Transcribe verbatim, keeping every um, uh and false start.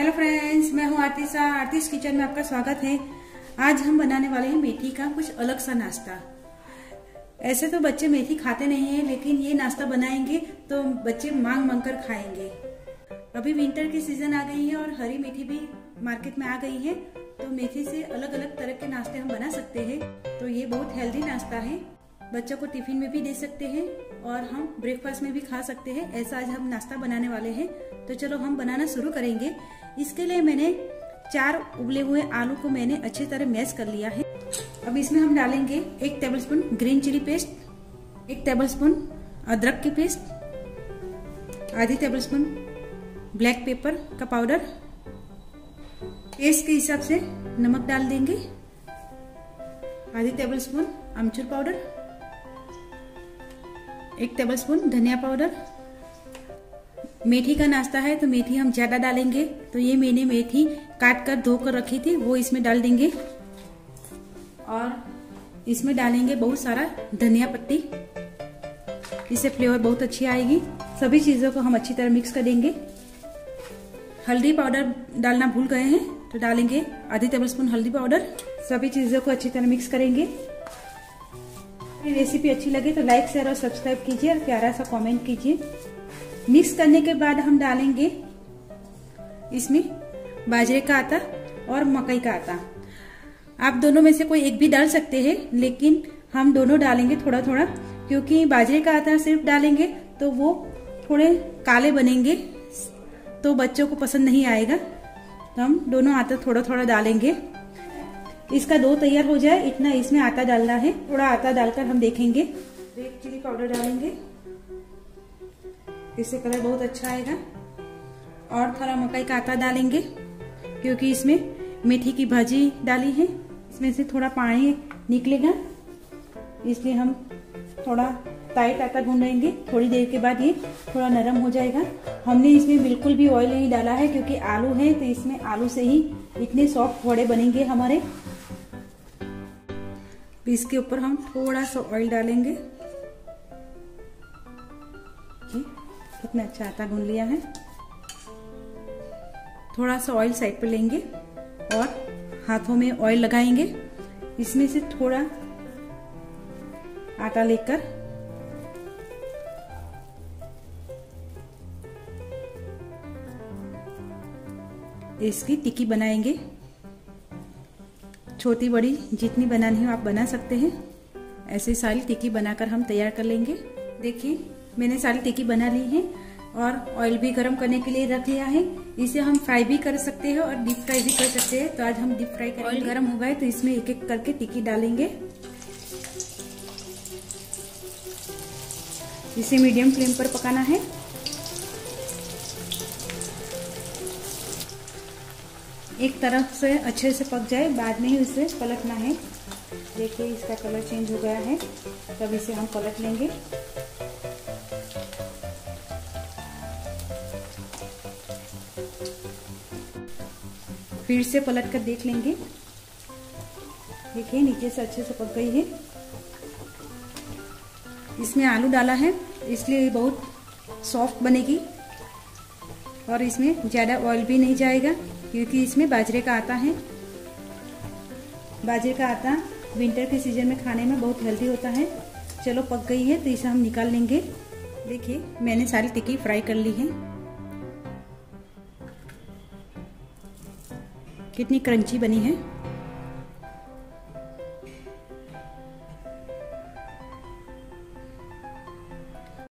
Hello friends, मैं हूँ आरती। आरतीस kitchen में आपका स्वागत है। आज हम बनाने वाले हैं मेथी का कुछ अलग सा नाश्ता। ऐसे तो बच्चे मेथी खाते नहीं हैं, लेकिन ये नाश्ता बनाएंगे तो बच्चे मांग मांग कर खाएंगे। अभी विंटर की सीजन आ गई है और हरी मेथी भी मार्केट में आ गई है, तो मेथी से अलग अलग तरह के नाश्ते हम बना सकते हैं। तो ये बहुत हेल्दी नाश्ता है, बच्चों को टिफिन में भी दे सकते हैं और हम ब्रेकफास्ट में भी खा सकते हैं। ऐसा आज हम नाश्ता बनाने वाले हैं, तो चलो हम बनाना शुरू करेंगे। इसके लिए मैंने चार उबले हुए आलू को मैंने अच्छी तरह मैश कर लिया है। अब इसमें हम डालेंगे एक टेबलस्पून ग्रीन चिली पेस्ट, एक टेबलस्पून अदरक की पेस्ट, आधी टेबलस्पून ब्लैक पेपर का पाउडर, टेस्ट के हिसाब से नमक डाल देंगे, आधी टेबलस्पून अमचूर पाउडर, एक टेबलस्पून धनिया पाउडर। मेथी का नाश्ता है तो मेथी हम ज्यादा डालेंगे, तो ये मैंने मेथी काट कर धो कर रखी थी, वो इसमें डाल देंगे। और इसमें डालेंगे बहुत सारा धनिया पत्ती, इससे फ्लेवर बहुत अच्छी आएगी। सभी चीजों को हम अच्छी तरह मिक्स कर देंगे। हल्दी पाउडर डालना भूल गए हैं, तो डालेंगे आधी टेबलस्पून हल्दी पाउडर। सभी चीजों को अच्छी तरह मिक्स करेंगे। रेसिपी अच्छी लगे तो लाइक शेयर और सब्सक्राइब कीजिए और प्यारा सा कमेंट कीजिए। मिक्स करने के बाद हम डालेंगे इसमें बाजरे का आटा और मकई का आटा। आप दोनों में से कोई एक भी डाल सकते हैं, लेकिन हम दोनों डालेंगे थोड़ा थोड़ा, क्योंकि बाजरे का आटा सिर्फ डालेंगे तो वो थोड़े काले बनेंगे, तो बच्चों को पसंद नहीं आएगा। तो हम दोनों आटा थोड़ा थोड़ा डालेंगे। इसका डो तैयार हो जाए इतना इसमें आटा डालना है। थोड़ा आटा डालकर हम देखेंगे। रेड चिली पाउडर डालेंगे, इससे कलर बहुत अच्छा आएगा। और थोड़ा मकई का आटा डालेंगे, क्योंकि इसमें मेथी की भाजी डाली है, इसमें से थोड़ा पानी निकलेगा, इसलिए हम थोड़ा टाइट आटा गूंदेंगे। थोड़ी देर के बाद ये थोड़ा नरम हो जाएगा। हमने इसमें बिल्कुल भी ऑयल नहीं डाला है, क्योंकि आलू है, तो इसमें आलू से ही इतने सॉफ्ट वड़े बनेंगे हमारे। इसके ऊपर हम थोड़ा सा ऑयल डालेंगे। कितना अच्छा आटा गूंद लिया है। थोड़ा सा ऑयल साइड पर लेंगे और हाथों में ऑयल लगाएंगे। इसमें से थोड़ा आटा लेकर इसकी टिक्की बनाएंगे। छोटी बड़ी जितनी बनानी हो आप बना सकते हैं। ऐसे सारी टिक्की बनाकर हम तैयार कर लेंगे। देखिए मैंने सारी टिक्की बना ली है और ऑयल भी गरम करने के लिए रख लिया है। इसे हम फ्राई भी कर सकते हैं और डीप फ्राई भी कर सकते हैं। तो आज हम डीप फ्राई करेंगे। ऑयल गरम हो गए तो इसमें एक एक करके टिक्की डालेंगे। इसे मीडियम फ्लेम पर पकाना है। एक तरफ से अच्छे से पक जाए, बाद में ही उसे पलटना है। देखिए इसका कलर चेंज हो गया है, तब इसे हम पलट लेंगे। फिर से पलट कर देख लेंगे। देखिए नीचे से अच्छे से पक गई है। इसमें आलू डाला है, इसलिए बहुत सॉफ्ट बनेगी और इसमें ज्यादा ऑयल भी नहीं जाएगा, क्योंकि इसमें बाजरे का आटा है। बाजरे का आटा विंटर के सीजन में खाने में बहुत हेल्दी होता है। चलो पक गई है तो इसे हम निकाल लेंगे। देखिए मैंने सारी टिक्की फ्राई कर ली है। कितनी क्रंची बनी है।